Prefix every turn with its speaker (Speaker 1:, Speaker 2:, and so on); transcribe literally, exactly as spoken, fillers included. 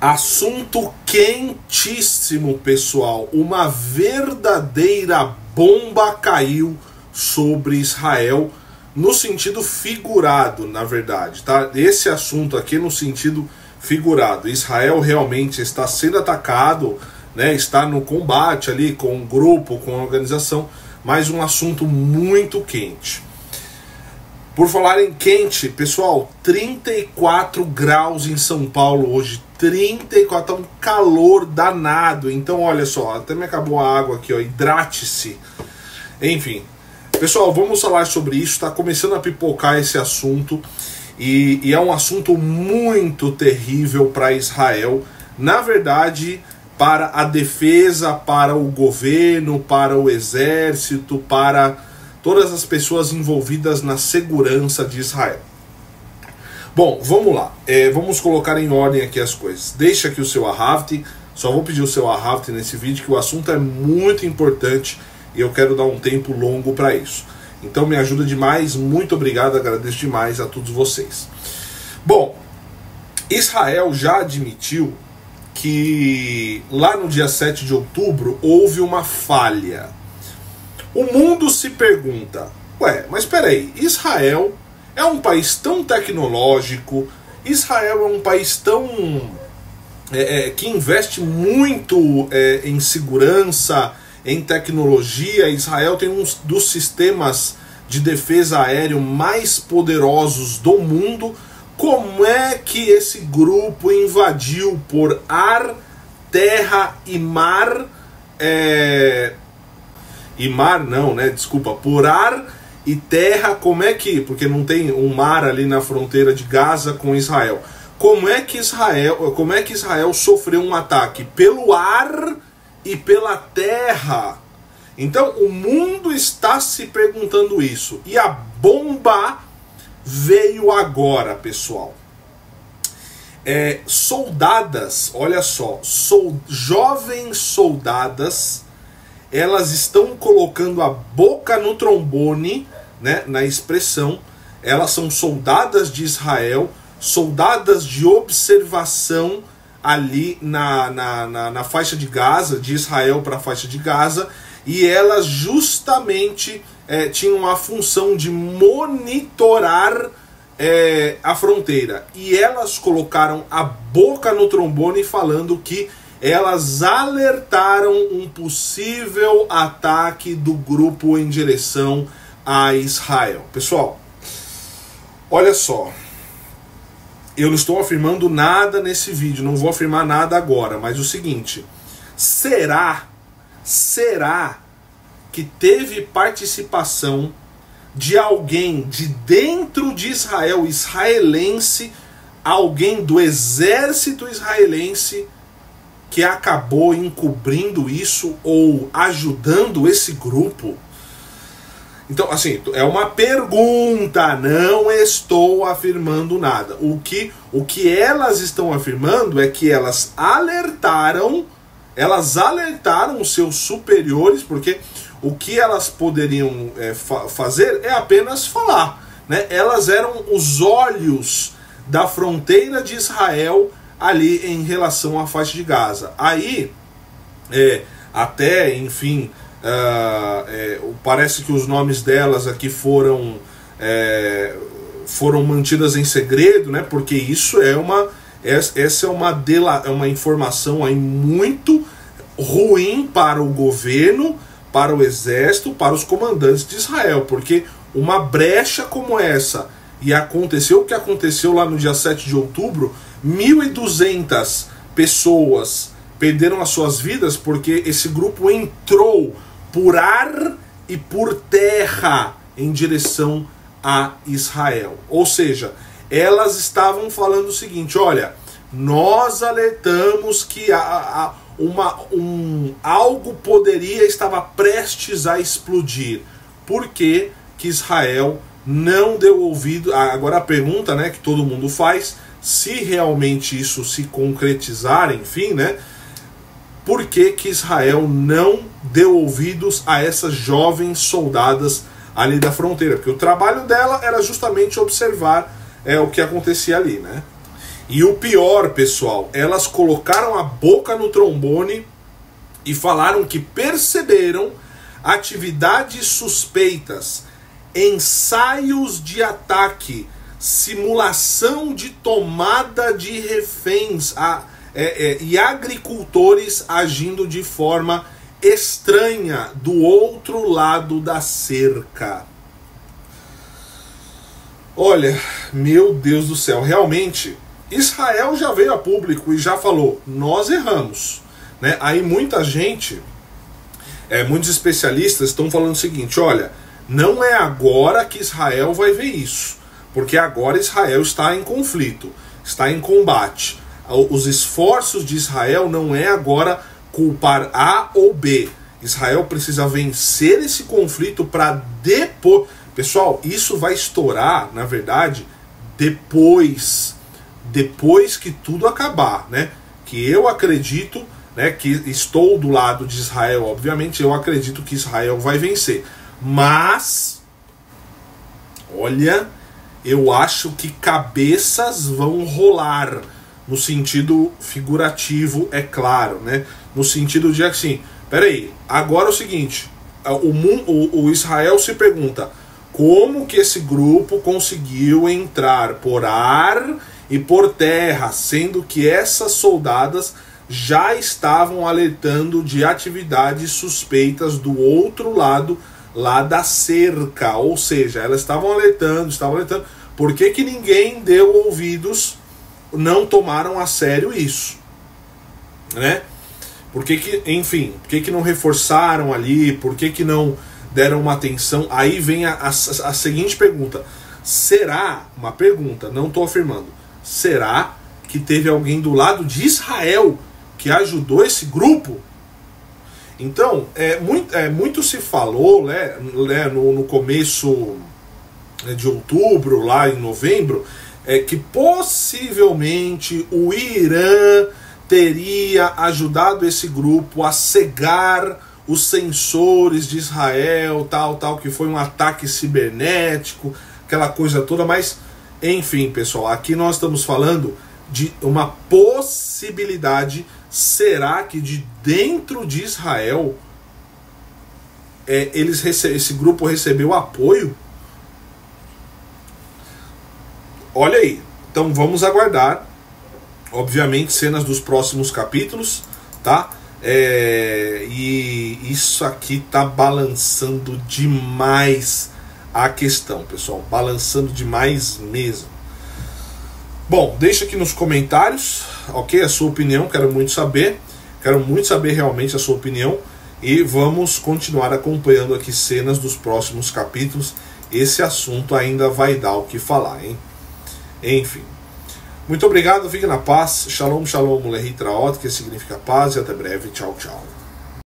Speaker 1: Assunto quentíssimo, pessoal. Uma verdadeira bomba caiu sobre Israel, no sentido figurado, na verdade, tá? Esse assunto aqui no sentido figurado. Israel realmente está sendo atacado, né? Está no combate ali com um grupo, com a organização, mas um assunto muito quente. Por falar em quente, pessoal, trinta e quatro graus em São Paulo hoje, trinta e quatro, tá um calor danado. Então, olha só, até me acabou a água aqui, ó, hidrate-se. Enfim, pessoal, vamos falar sobre isso, tá começando a pipocar esse assunto, e, e é um assunto muito terrível para Israel, na verdade, para a defesa, para o governo, para o exército, para todas as pessoas envolvidas na segurança de Israel. Bom, vamos lá. É, vamos colocar em ordem aqui as coisas. Deixa aqui o seu Ahavti. Só vou pedir o seu Ahavti nesse vídeo, que o assunto é muito importante e eu quero dar um tempo longo para isso. Então me ajuda demais. Muito obrigado. Agradeço demais a todos vocês. Bom, Israel já admitiu que lá no dia sete de outubro houve uma falha. O mundo se pergunta, ué, mas peraí, Israel é um país tão tecnológico, Israel é um país tão é, é, que investe muito é, em segurança, em tecnologia. Israel tem um dos sistemas de defesa aéreo mais poderosos do mundo. Como é que esse grupo invadiu por ar, terra e mar? É... E mar não, né? Desculpa, por ar e terra, como é que... Porque não tem um mar ali na fronteira de Gaza com Israel. Como é que Israel, como é que Israel sofreu um ataque? Pelo ar e pela terra. Então o mundo está se perguntando isso. E a bomba veio agora, pessoal. É, soldadas, olha só, sol, jovens soldadas, elas estão colocando a boca no trombone, né, na expressão. Elas são soldadas de Israel, soldadas de observação ali na, na, na, na faixa de Gaza, de Israel para a faixa de Gaza, e elas justamente é, tinham a função de monitorar é, a fronteira. E elas colocaram a boca no trombone falando que elas alertaram um possível ataque do grupo em direção a Israel. Pessoal, olha só. Eu não estou afirmando nada nesse vídeo, não vou afirmar nada agora, mas o seguinte, será, será que teve participação de alguém de dentro de Israel, israelense, alguém do exército israelense, que acabou encobrindo isso ou ajudando esse grupo? Então, assim, é uma pergunta, não estou afirmando nada. O que, o que elas estão afirmando é que elas alertaram, elas alertaram os seus superiores, porque o que elas poderiam é, fa fazer é apenas falar, né? Elas eram os olhos da fronteira de Israel ali em relação à faixa de Gaza. Aí, é, até, enfim, uh, é, parece que os nomes delas aqui foram, é, foram mantidas em segredo, né? Porque isso é uma, essa é uma, dela, é uma informação aí muito ruim para o governo, para o exército, para os comandantes de Israel, porque uma brecha como essa, e aconteceu o que aconteceu lá no dia sete de outubro, mil e duzentas pessoas perderam as suas vidas porque esse grupo entrou por ar e por terra em direção a Israel. Ou seja, elas estavam falando o seguinte, olha, nós alertamos que a, a, uma, um, algo poderia, estava prestes a explodir. Por que que Israel não deu ouvido? Agora a pergunta, né, que todo mundo faz, se realmente isso se concretizar, enfim, né? Por que que Israel não deu ouvidos a essas jovens soldadas ali da fronteira? Porque o trabalho dela era justamente observar é, o que acontecia ali, né? E o pior, pessoal, elas colocaram a boca no trombone e falaram que perceberam atividades suspeitas, ensaios de ataque, simulação de tomada de reféns a, é, é, e agricultores agindo de forma estranha do outro lado da cerca. Olha, meu Deus do céu, realmente, Israel já veio a público e já falou, nós erramos. Né? Aí muita gente, é, muitos especialistas estão falando o seguinte, olha, não é agora que Israel vai ver isso, porque agora Israel está em conflito, está em combate. Os esforços de Israel não é agora culpar A ou B. Israel precisa vencer esse conflito para depois... Pessoal, isso vai estourar, na verdade, depois, depois que tudo acabar, né? Que eu acredito, né, que estou do lado de Israel, obviamente, eu acredito que Israel vai vencer. Mas, olha, eu acho que cabeças vão rolar, no sentido figurativo, é claro, né? No sentido de assim, peraí, agora é o seguinte, o, o, o Israel se pergunta, como que esse grupo conseguiu entrar por ar e por terra, sendo que essas soldadas já estavam alertando de atividades suspeitas do outro lado, lá da cerca, ou seja, elas estavam alertando, estavam alertando, por que que ninguém deu ouvidos, não tomaram a sério isso, né? Por que que, enfim, por que que não reforçaram ali, por que que não deram uma atenção? Aí vem a, a, a seguinte pergunta, será, uma pergunta, não estou afirmando, será que teve alguém do lado de Israel que ajudou esse grupo? Então, é, muito, é, muito se falou, né, né, no, no começo de outubro, lá em novembro, é, que possivelmente o Irã teria ajudado esse grupo a cegar os sensores de Israel, tal, tal, que foi um ataque cibernético, aquela coisa toda, mas, enfim, pessoal, aqui nós estamos falando de uma possibilidade. Será que de dentro de Israel é, eles rece- esse grupo recebeu apoio? Olha aí, então vamos aguardar, obviamente, cenas dos próximos capítulos, tá? É, e isso aqui tá balançando demais a questão, pessoal, balançando demais mesmo. Bom, deixa aqui nos comentários, ok, a sua opinião, quero muito saber, quero muito saber realmente a sua opinião, e vamos continuar acompanhando aqui cenas dos próximos capítulos. Esse assunto ainda vai dar o que falar, hein? Enfim, muito obrigado, fique na paz, shalom, shalom, Lehi Traot, que significa paz, e até breve, tchau, tchau.